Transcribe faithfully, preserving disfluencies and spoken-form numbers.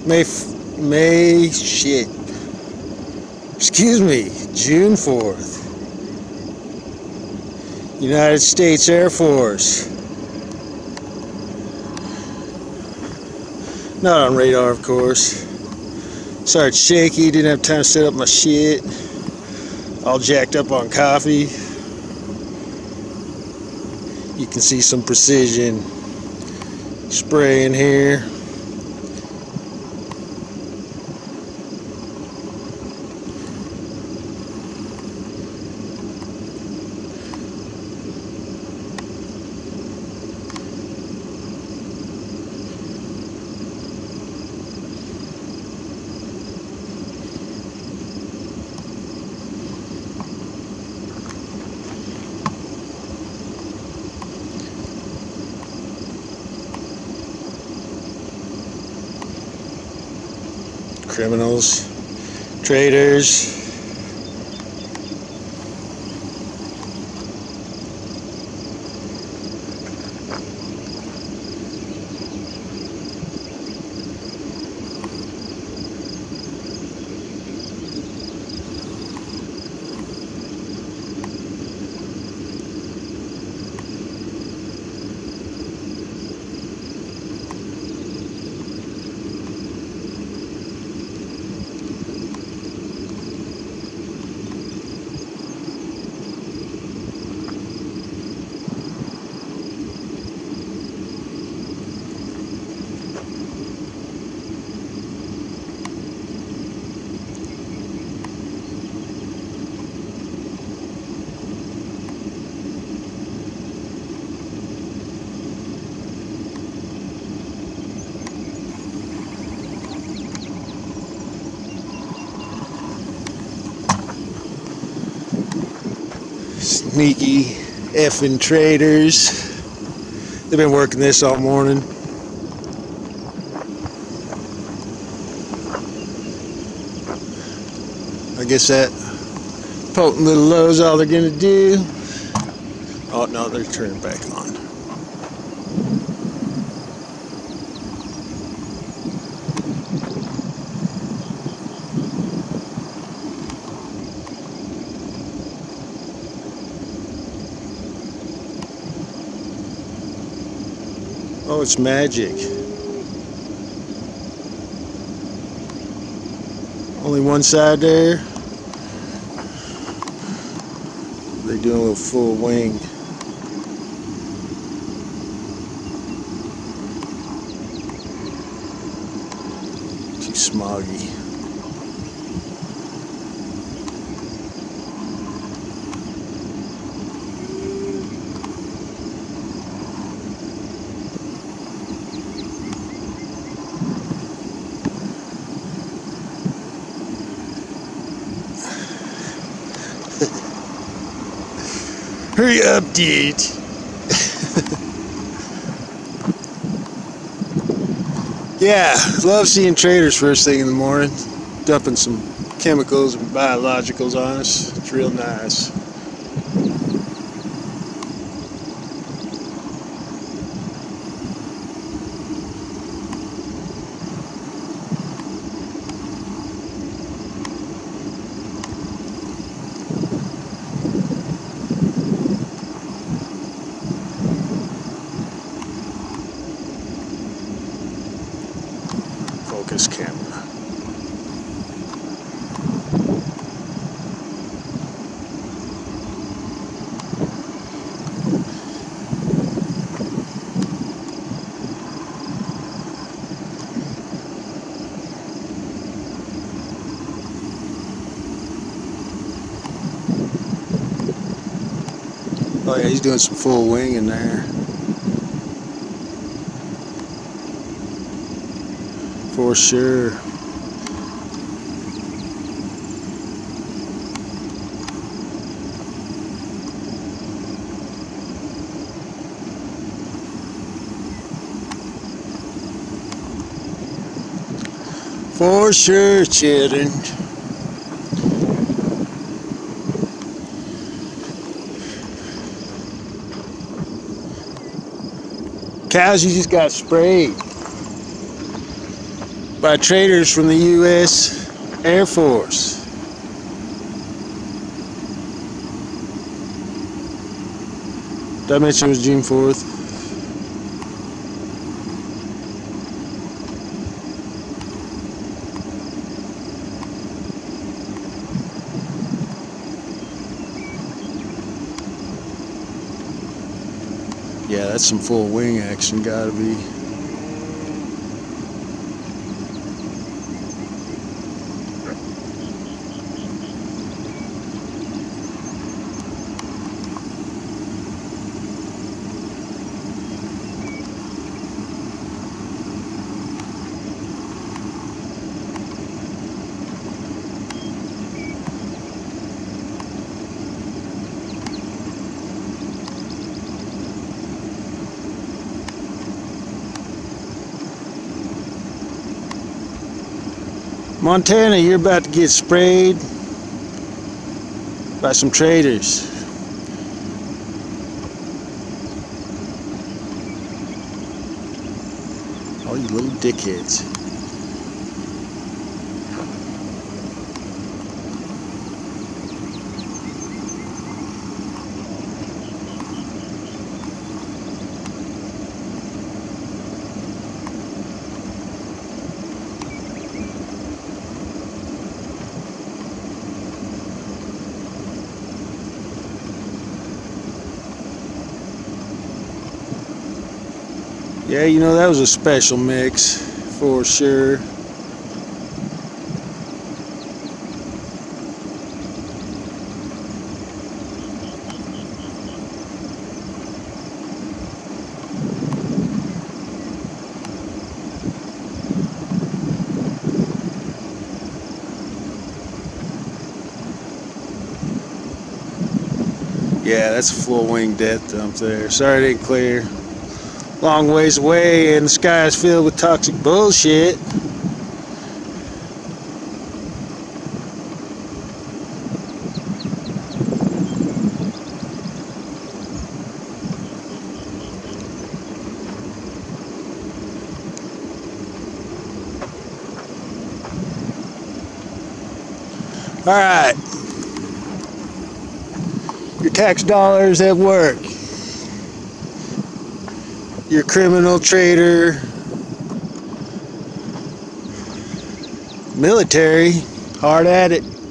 May, f May, shit. Excuse me, June fourth. United States Air Force. Not on radar, of course. Started shaky, didn't have time to set up my shit. All jacked up on coffee. You can see some precision spray in here. Criminals, traitors. Sneaky effing traitors. They've been working this all morning. I guess that potent little low's all they're gonna do. Oh no, they're turning back on. Oh, it's magic. Only one side there. They're doing a little full wing. Too smoggy. Hurry up, dude. Yeah, love seeing traders first thing in the morning, dumping some chemicals and biologicals on us. It's real nice. Focus camera. Oh yeah, he's doing some full wing in there. For sure. For sure, children. Cows, you just got sprayed by traders from the U S Air Force. Did I mention it was June fourth? Yeah, that's some full wing action, gotta be. Montana, you're about to get sprayed by some traders. All you little dickheads. Yeah, you know, that was a special mix for sure. Yeah, that's a full wing death dump there. Sorry it ain't clear. Long ways away and the sky is filled with toxic bullshit. Alright. Your tax dollars at work. Your criminal trader, military, hard at it.